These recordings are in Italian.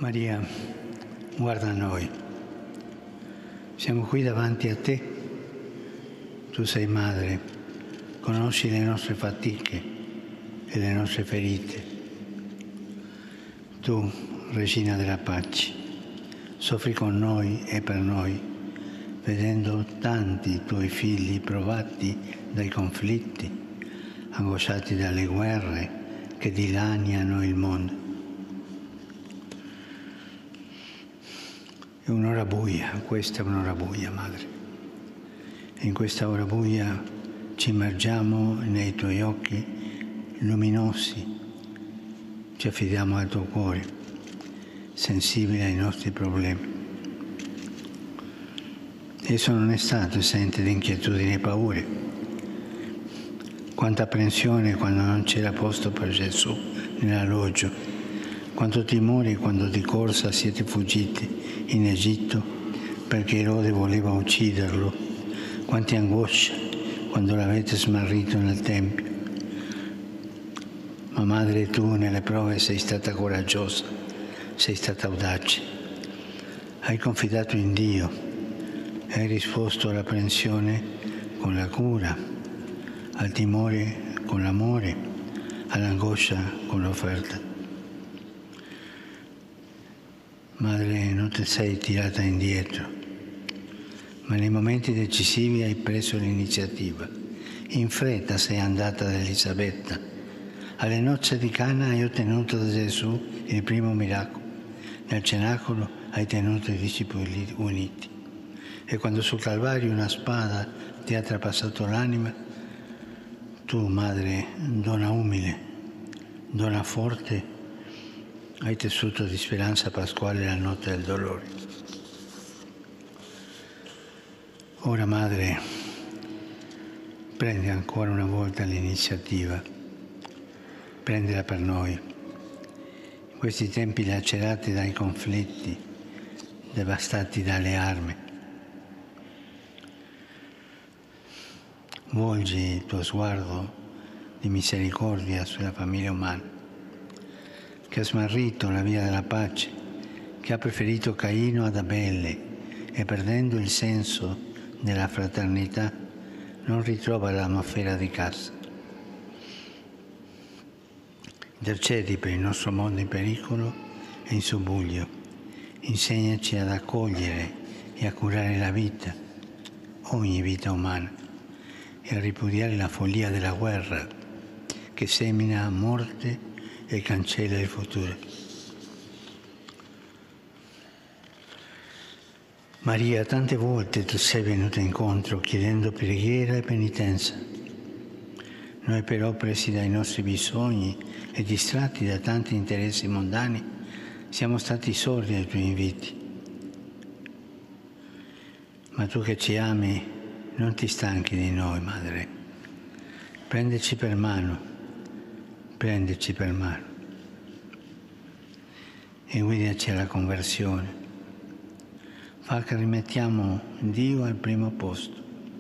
Maria, guarda noi. Siamo qui davanti a te. Tu sei madre, conosci le nostre fatiche e le nostre ferite. Tu, Regina della Pace, soffri con noi e per noi, vedendo tanti tuoi figli provati dai conflitti, angosciati dalle guerre che dilaniano il mondo. È un'ora buia, questa è un'ora buia, Madre. E in questa ora buia ci immergiamo nei tuoi occhi luminosi, ci affidiamo al tuo cuore, sensibile ai nostri problemi. Esso non è stato esente di inquietudini e paure. Quanta apprensione quando non c'era posto per Gesù nell'alloggio. Quanto timore quando di corsa siete fuggiti in Egitto perché Erode voleva ucciderlo. Quante angosce quando l'avete smarrito nel Tempio. Ma Madre, tu nelle prove sei stata coraggiosa, sei stata audace. Hai confidato in Dio, hai risposto all'apprensione con la cura, al timore con l'amore, all'angoscia con l'offerta. Madre, non ti sei tirata indietro, ma nei momenti decisivi hai preso l'iniziativa. In fretta sei andata da Elisabetta. Alle nozze di Cana hai ottenuto da Gesù il primo miracolo. Nel cenacolo hai tenuto i discepoli uniti. E quando sul Calvario una spada ti ha trapassato l'anima, tu, Madre, donna umile, donna forte, hai tessuto di speranza pasquale la notte del dolore. Ora, Madre, prendi ancora una volta l'iniziativa, prendila per noi. In questi tempi lacerati dai conflitti, devastati dalle armi, volgi il tuo sguardo di misericordia sulla famiglia umana, che ha smarrito la via della pace, che ha preferito Caino ad Abele e perdendo il senso della fraternità non ritrova l'atmosfera di casa. Intercedi per il nostro mondo in pericolo e in subbuglio. Insegnaci ad accogliere e a curare la vita, ogni vita umana, e a ripudiare la follia della guerra che semina morte e cancella il futuro. Maria, tante volte tu sei venuta incontro chiedendo preghiera e penitenza. Noi però, presi dai nostri bisogni e distratti da tanti interessi mondani, siamo stati sordi ai tuoi inviti. Ma tu che ci ami, non ti stanchi di noi, Madre. Prendici per mano e guidaci alla conversione. Fa che rimettiamo Dio al primo posto.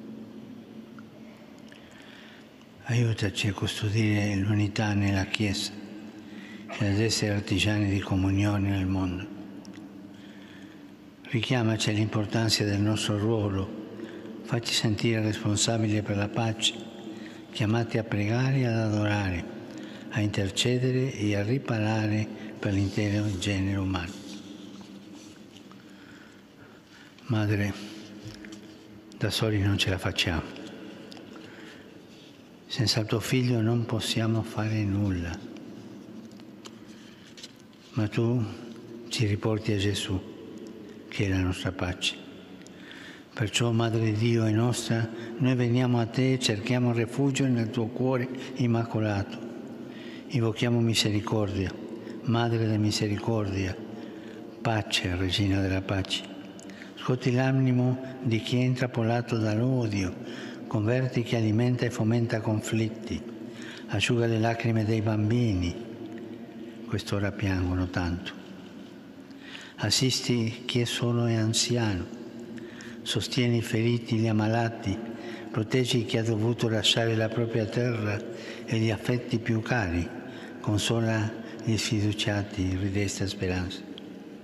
Aiutaci a custodire l'unità nella Chiesa e ad essere artigiani di comunione nel mondo. Richiamaci all'importanza del nostro ruolo, facci sentire responsabili per la pace, chiamati a pregare e ad adorare, a intercedere e a riparare per l'intero genere umano. Madre, da soli non ce la facciamo. Senza il tuo Figlio non possiamo fare nulla. Ma tu ci riporti a Gesù, che è la nostra pace. Perciò, Madre Dio e nostra, noi veniamo a te e cerchiamo rifugio nel tuo cuore immacolato. Invochiamo misericordia, Madre della misericordia, pace, Regina della pace. Scuoti l'animo di chi è intrappolato dall'odio, converti chi alimenta e fomenta conflitti, asciuga le lacrime dei bambini, quest'ora piangono tanto. Assisti chi è solo e anziano, sostieni i feriti, gli ammalati, proteggi chi ha dovuto lasciare la propria terra e gli affetti più cari, consola gli sfiduciati, ridesta speranza.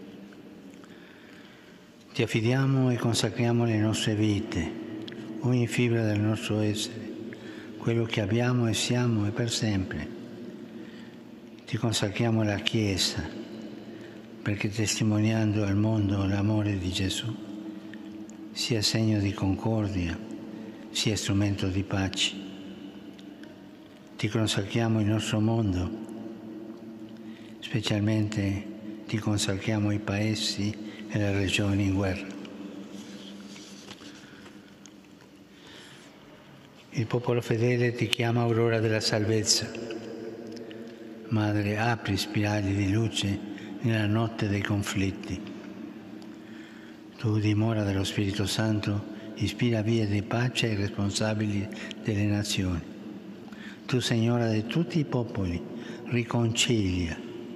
Ti affidiamo e consacriamo le nostre vite, ogni fibra del nostro essere, quello che abbiamo e siamo e per sempre. Ti consacriamo la Chiesa, perché testimoniando al mondo l'amore di Gesù sia segno di concordia, sia strumento di pace. Ti consacriamo il nostro mondo, specialmente ti consacriamo i paesi e le regioni in guerra. Il popolo fedele ti chiama aurora della salvezza. Madre, apri spiragli di luce nella notte dei conflitti. Tu, dimora dello Spirito Santo, ispira vie di pace ai responsabili delle nazioni. Tu, Signora di tutti i popoli, riconcilia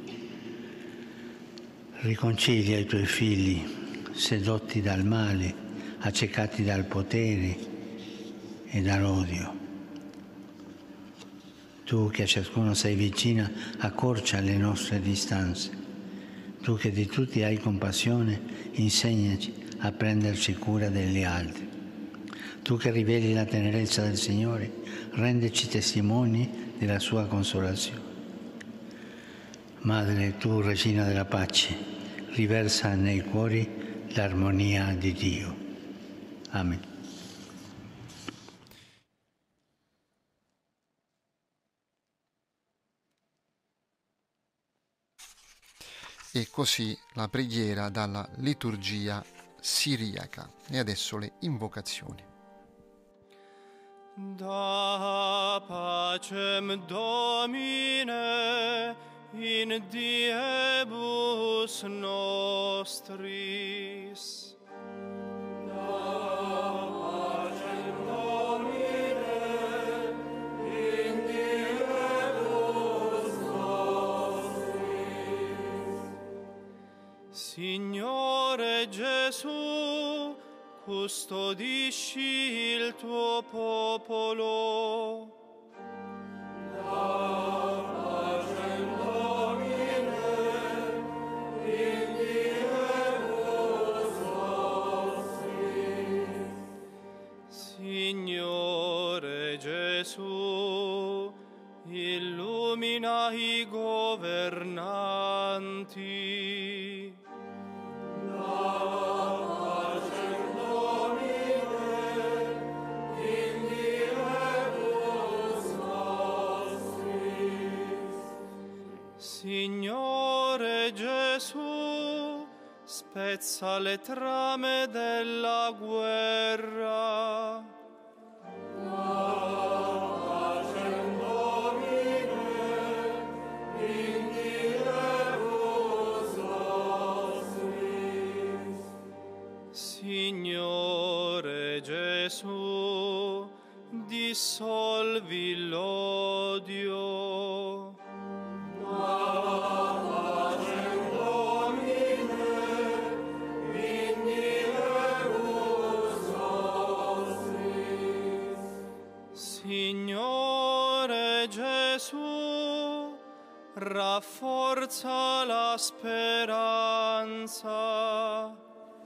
i tuoi figli, sedotti dal male, accecati dal potere e dall'odio. Tu che a ciascuno sei vicina, accorcia le nostre distanze. Tu che di tutti hai compassione, insegnaci a prenderci cura degli altri. Tu che riveli la tenerezza del Signore, rendeci testimoni della sua consolazione. Madre, tu, Regina della Pace, riversa nei cuori l'armonia di Dio. Amen. E così la preghiera dalla liturgia siriaca. E adesso le invocazioni. Da pacem Domine in diebus nostris. Da pacem Domine in diebus nostris. Signore Gesù, custodisci il tuo popolo. Signore Gesù, illumina i governanti. Signore Gesù, spezza le trame della guerra. Signore Gesù, dissolvi l'odio. Signore Gesù, rafforza la speranza.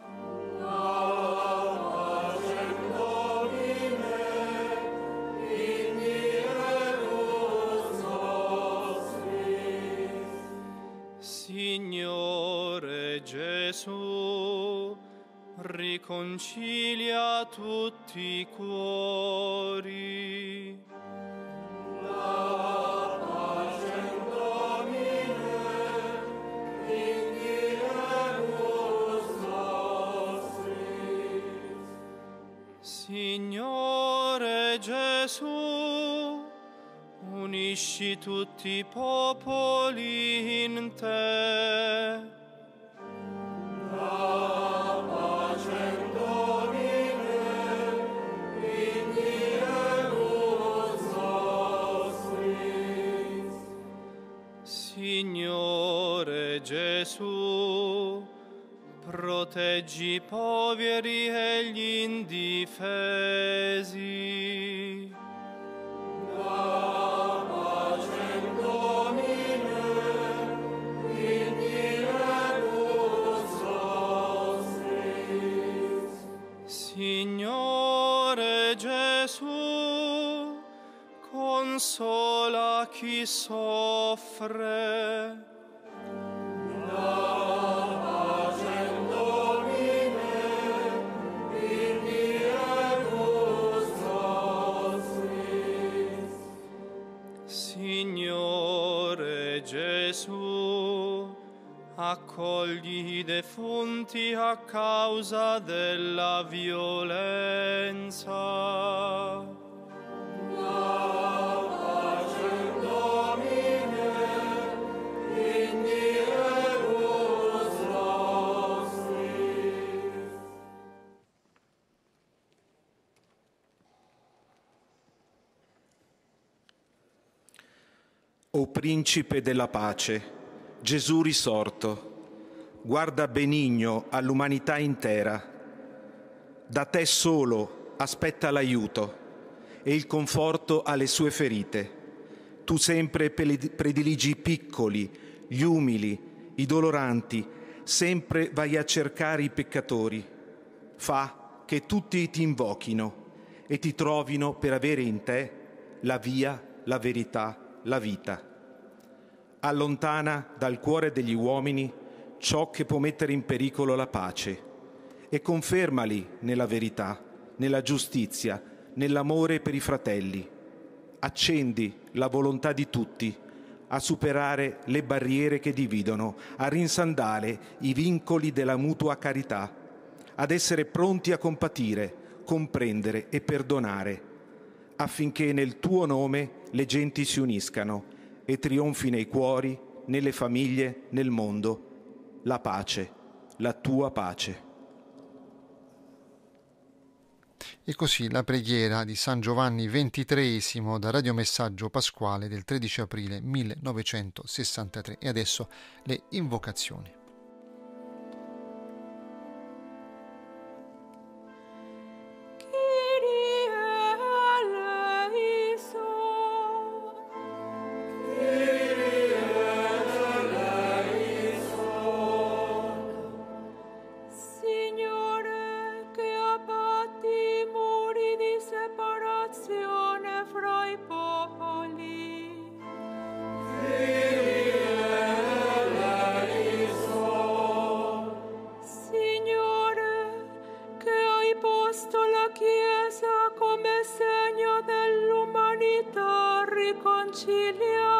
Signore Gesù, riconcilia tutti i cuori. Signore Gesù, unisci tutti i popoli in te. Signore Gesù, proteggi i poveri e gli indifesi. consola chi soffre. Signore Gesù, accogli i defunti a causa della violenza. O Principe della pace, Gesù risorto, guarda benigno all'umanità intera. Da te solo aspetta l'aiuto e il conforto alle sue ferite. Tu sempre prediligi i piccoli, gli umili, i doloranti, sempre vai a cercare i peccatori. Fa che tutti ti invochino e ti trovino per avere in te la via, la verità, la vita. Allontana dal cuore degli uomini ciò che può mettere in pericolo la pace e confermali nella verità, nella giustizia, nell'amore per i fratelli. Accendi la volontà di tutti a superare le barriere che dividono, a rinsaldare i vincoli della mutua carità, ad essere pronti a compatire, comprendere e perdonare, affinché nel tuo nome le genti si uniscano e trionfi nei cuori, nelle famiglie, nel mondo, la pace, la tua pace. E così la preghiera di San Giovanni XXIII da radiomessaggio pasquale del 13 aprile 1963. E adesso le invocazioni. Chiesa come segno dell'umanità riconciliata.